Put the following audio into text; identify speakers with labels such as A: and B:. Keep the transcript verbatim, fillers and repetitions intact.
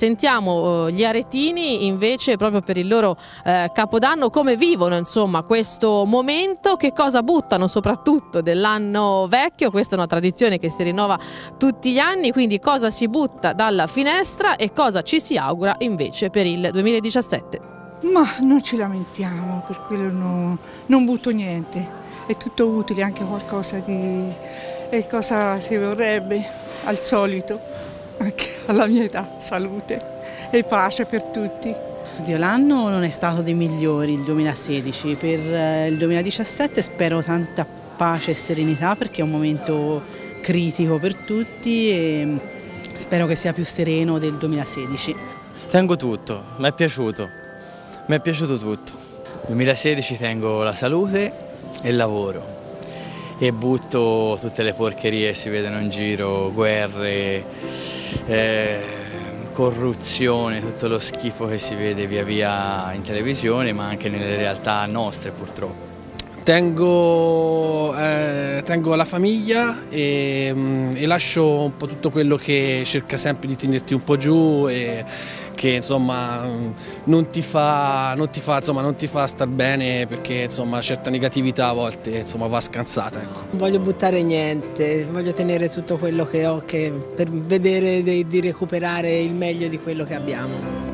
A: sentiamo gli aretini invece proprio per il loro eh, Capodanno, come vivono insomma questo momento, che cosa buttano soprattutto dell'anno vecchio. Questa è una tradizione che si rinnova tutti gli anni, quindi cosa si butta dalla finestra e cosa ci si augura invece per il duemiladiciassette.
B: Ma non ci lamentiamo, per quello no, non butto niente, è tutto utile, anche qualcosa di e cosa si vorrebbe al solito, anche alla mia età, salute e pace per tutti.
C: L'anno non è stato dei migliori il duemilasedici, per il duemiladiciassette spero tanta pace e serenità perché è un momento critico per tutti e spero che sia più sereno del duemilasedici.
D: Tengo tutto, mi è piaciuto, mi è piaciuto tutto.
E: duemilasedici tengo la salute e il lavoro e butto tutte le porcherie che si vedono in giro, guerre, eh, corruzione, tutto lo schifo che si vede via via in televisione ma anche nelle realtà nostre purtroppo.
F: Tengo, eh, tengo la famiglia e, e lascio un po' tutto quello che cerca sempre di tenerti un po' giù e che insomma non ti fa, non ti fa, insomma, non ti fa star bene perché insomma certa negatività a volte insomma va scansata. Ecco.
G: Non voglio buttare niente, voglio tenere tutto quello che ho che, per vedere di, di recuperare il meglio di quello che abbiamo.